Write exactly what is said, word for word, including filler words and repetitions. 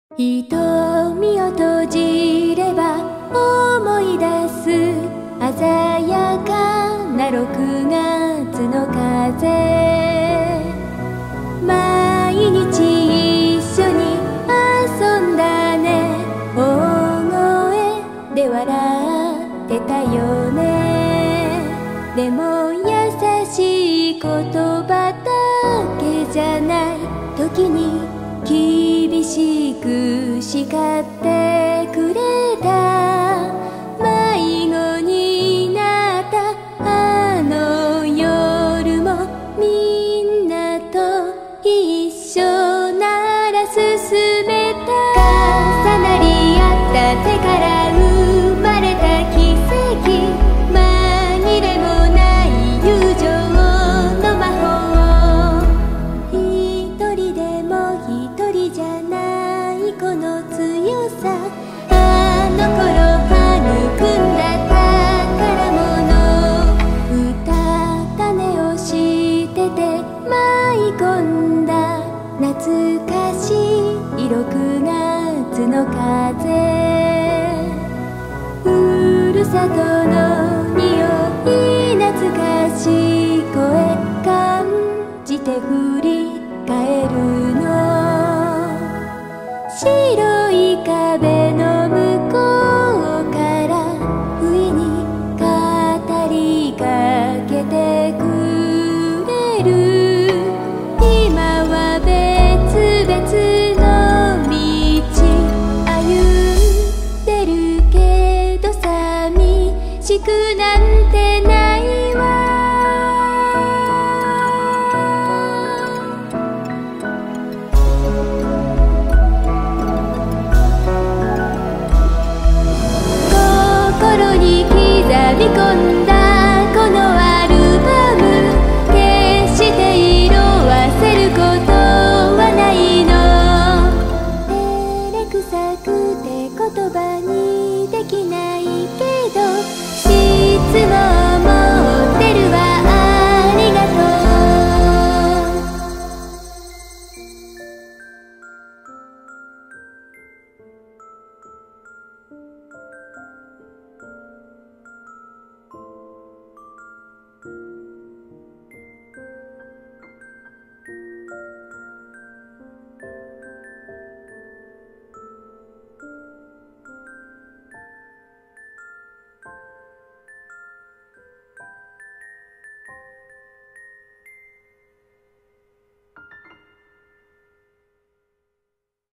瞳を閉じれば思い出す鮮やかなろくがつの風。毎日一緒に遊んだね。大声で笑ってたよね。でも優しい言葉だけじゃない。時に厳しく叱ってくれた。迷子になったあの夜もみんなと一緒なら進めた。重なり合った手から生まれた奇跡。紛れもない友情の魔法。一人でも一人じゃないこの強さ。あの頃育んだ宝物。歌種をしてて舞い込んだ懐かしいろくがつの風。ふるさとの匂い懐かしい声感じて振り返るの。白